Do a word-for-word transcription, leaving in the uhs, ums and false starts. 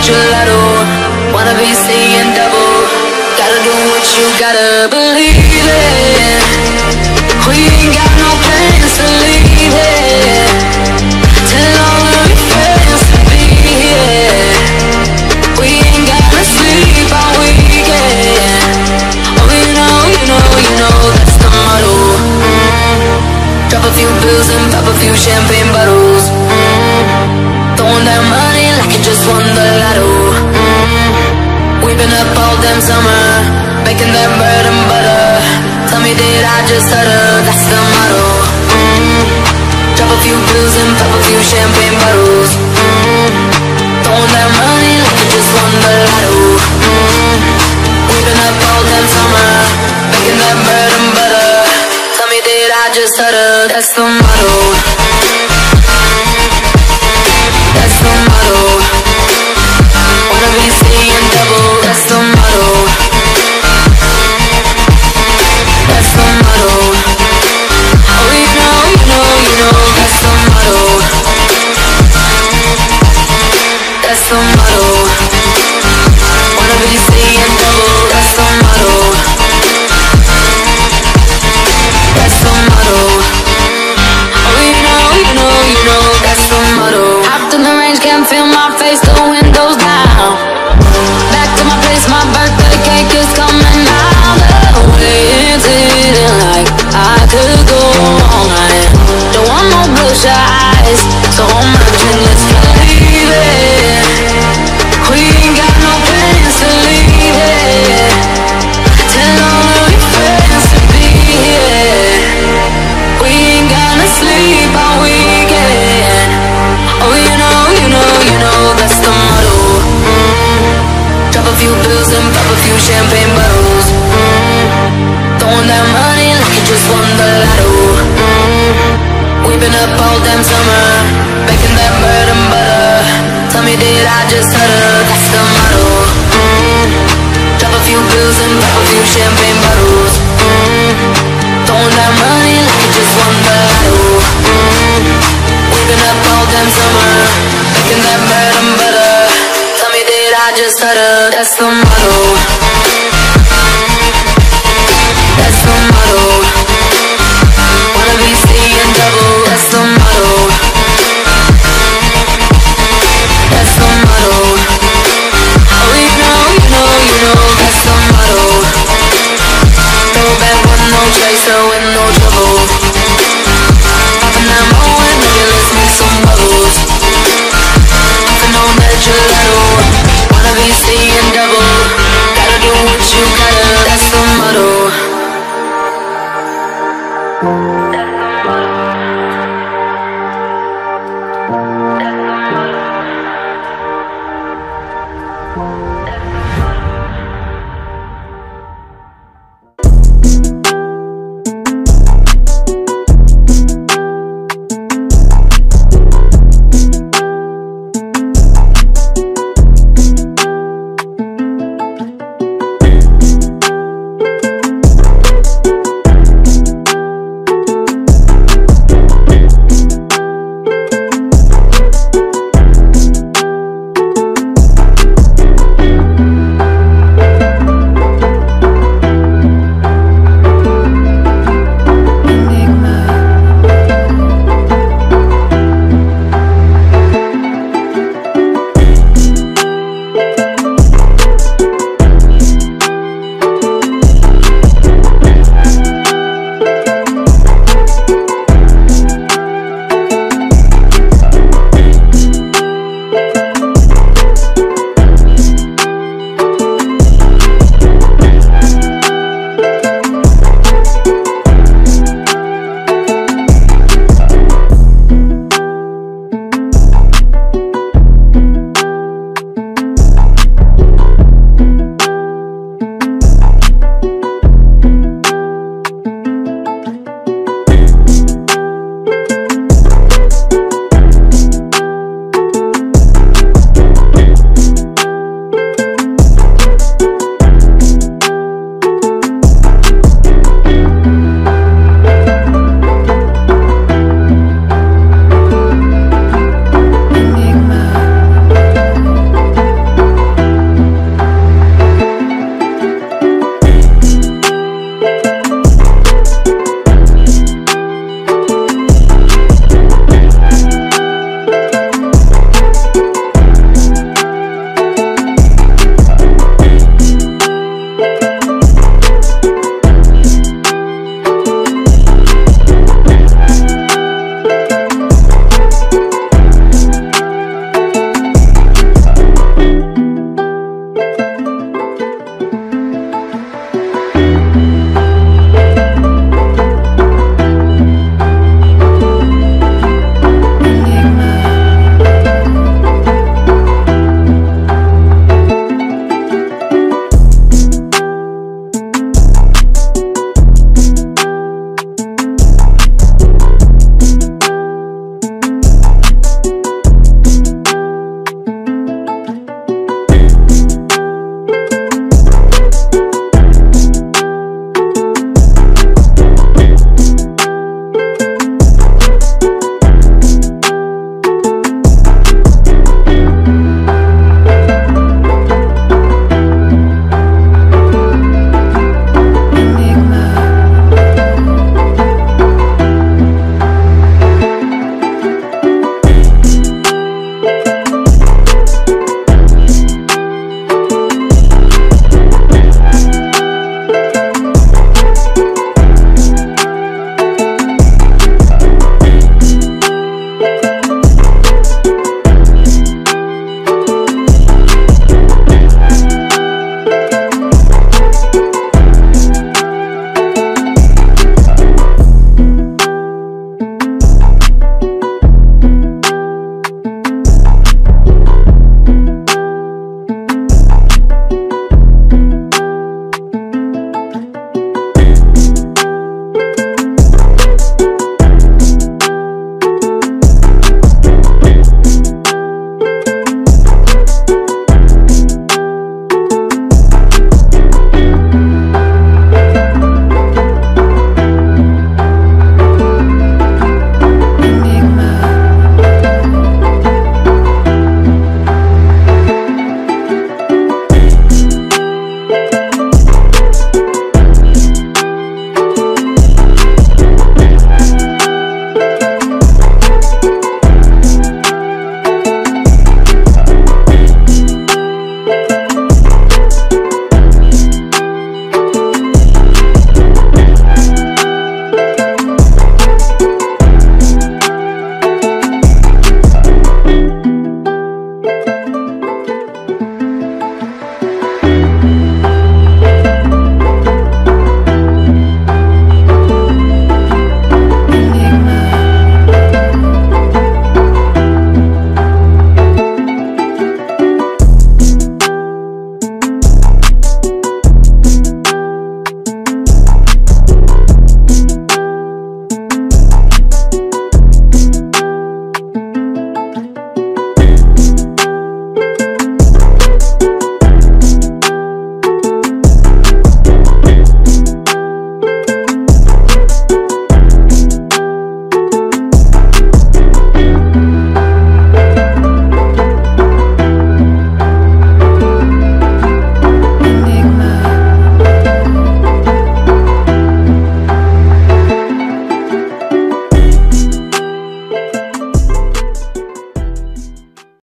gelato. Wanna be seeing double. Gotta do what you gotta believe it. We ain't got no plans to leave it. Tell all of your friends to be here. We ain't gotta sleep all weekend. Oh, you know, you know, you know that's the motto. Mm-hmm. Drop a few bills and pop a few champagne bottles. Mm-hmm. Throwing that money like you just won the lotto. Mm-hmm. We've been up all damn summer, making that bread and butter. Tell me, did I just stutter? That's the motto. Mm-hmm. Drop a few bills and pop a few champagne bottles. Mm-hmm. Throwing that money like you just won the lotto. Mm-hmm. We've been up all damn summer, making that bread and butter. Tell me, did I just stutter? That's the motto. That's the motto. Wanna be seeing double. That's the motto. That's the motto. Oh, you know, you know, you know. That's the motto. That's the motto. Wanna be seeing double. That's the motto. That's the motto. Oh, you know, you know, you know. That's the motto. Hopped in the range, can't feel my face, the windows down. Back to my place, my birthday cake is coming out. The way it's hitting like I could go all night. Don't want no bloodshot eyes, so I'm merging, let's believe it. We ain't got no plans to leave it. Tell all of your friends to be here. We ain't gonna sleep all weekend. Oh, you know, you know, you know, that's the motto. Mm-hmm. Drop a few bills and pop a few champagne bottles. Mm-hmm. Throwing that money like you just won the lotto. Mm-hmm. We've been up all damn summer, making that bread and butter. Tell me, did I just stutter? That's the motto. Mm-hmm. Drop a few bills and pop a few champagne bottles. Mm-hmm. Throwing that money like you just won the lotto. Mm-hmm. We've been up all damn summer, making that bread and butter. Tell me, did I just stutter? That's the motto.